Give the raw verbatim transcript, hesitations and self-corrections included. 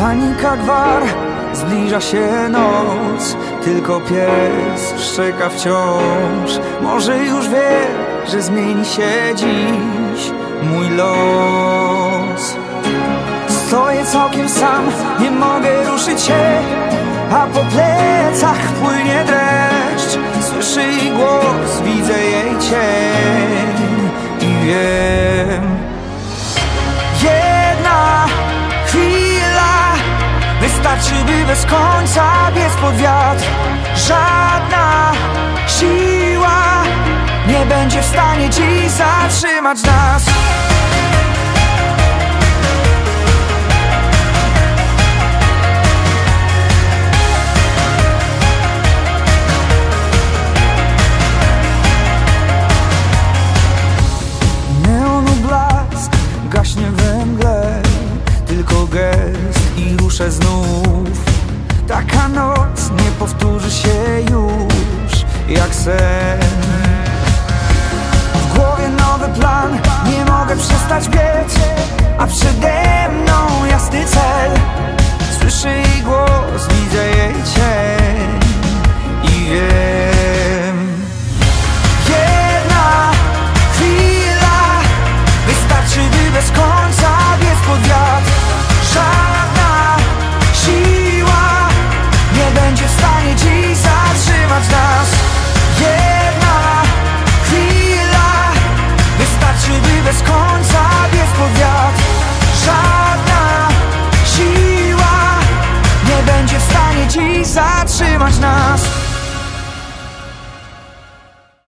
Zanika gwar, zbliża się noc, tylko pies szczeka wciąż. Może już wie, że zmieni się dziś mój los. Stoję całkiem sam, nie mogę ruszyć się, a po plecach płynie dreszcz. Słyszę jej głos, widzę jej cień i wiem. Jedna chwila wystarczy, by bez końca biec pod wiatr. Żadna siła nie będzie w stanie dziś zatrzymać nas. Gaśnie we mgle, tylko gest i ruszę znów. Taka noc nie powtórzy się już jak sen. W głowie nowy plan, nie mogę przestać biec, a przede mną jasny cel. Słyszę jej głos, widzę jej cień i wiem. Jedna chwila wystarczy, by bez końca biec pod wiatr. Żadna siła nie będzie w stanie dziś zatrzymać nas. Jedna chwila wystarczy, by bez końca biec pod wiatr. Żadna siła nie będzie w stanie dziś zatrzymać nas.